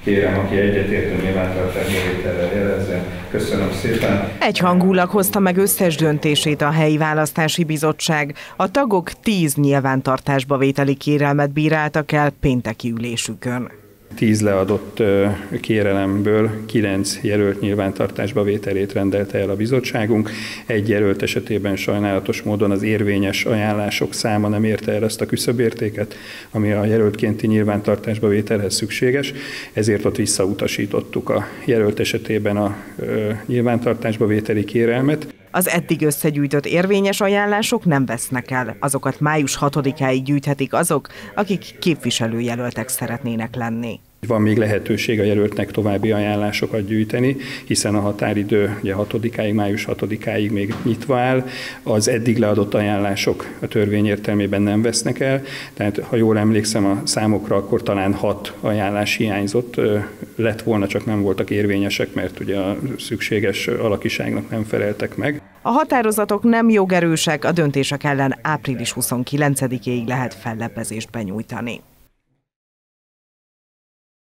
Kérem, aki egyetért a nyilvántartás bevételrel jelezze. Köszönöm szépen. Egyhangulag hozta meg összes döntését a helyi választási bizottság. A tagok 10 nyilvántartásba vételi kérelmet bíráltak el pénteki ülésükön. 10 leadott kérelemből 9 jelölt nyilvántartásba vételét rendelte el a bizottságunk. Egy jelölt esetében sajnálatos módon az érvényes ajánlások száma nem érte el ezt a küszöbértéket, ami a jelöltkénti nyilvántartásba vételhez szükséges, ezért ott visszautasítottuk a jelölt esetében a nyilvántartásba vételi kérelmet. Az eddig összegyűjtött érvényes ajánlások nem vesznek el, azokat május 6-áig gyűjthetik azok, akik képviselőjelöltek szeretnének lenni. Van még lehetőség a jelöltnek további ajánlásokat gyűjteni, hiszen a határidő ugye 6-áig, május 6-áig még nyitva áll. Az eddig leadott ajánlások a törvény értelmében nem vesznek el, tehát ha jól emlékszem a számokra, akkor talán 6 ajánlás hiányzott lett volna, csak nem voltak érvényesek, mert ugye a szükséges alakiságnak nem feleltek meg. A határozatok nem jogerősek, a döntések ellen április 29-ig lehet fellebbezést benyújtani.